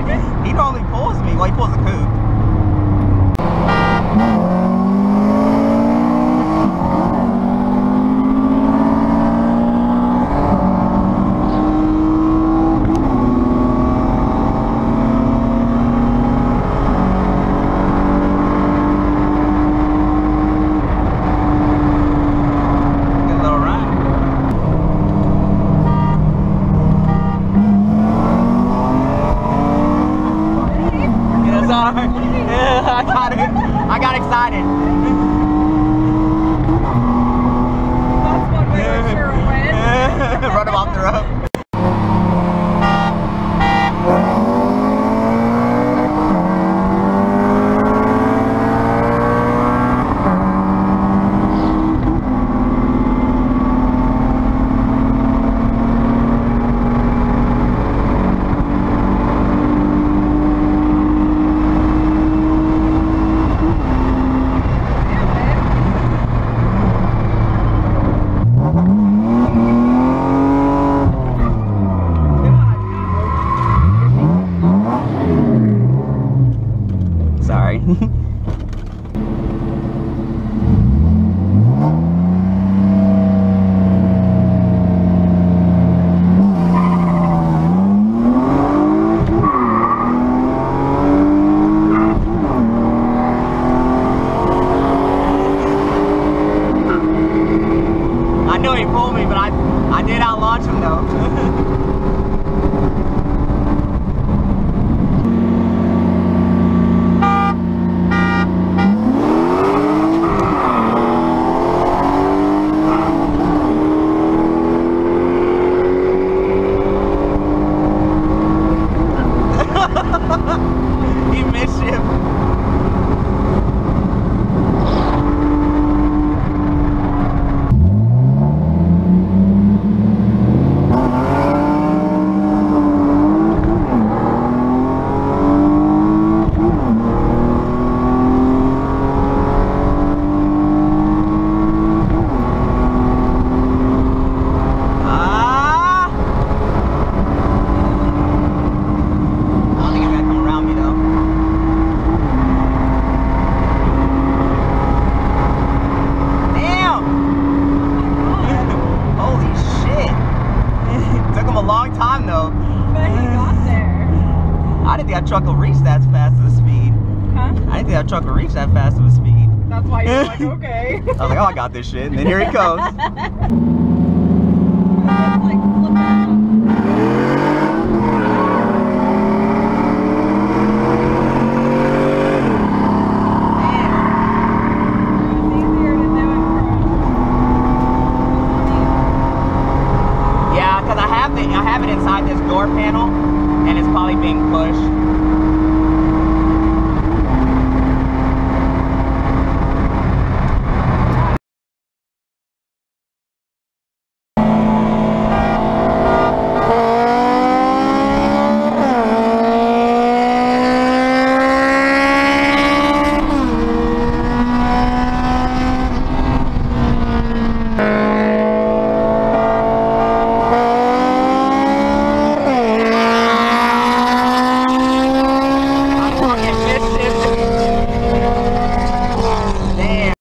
He normally pulls me. Well, he pulls the coupe. I got excited. That's one way to sure win. Run him off the road. Sorry. I knew he pulled me, but I did out-launch him though. He missed him. Time though. But he got there. I didn't think that truck will reach that fast of a speed. Huh? I didn't think that truck will reach that fast of a speed. That's why you're like, okay. I was like, oh, I got this shit. And then here he goes. Like, flip out. I have it inside this door panel, and it's probably being pushed.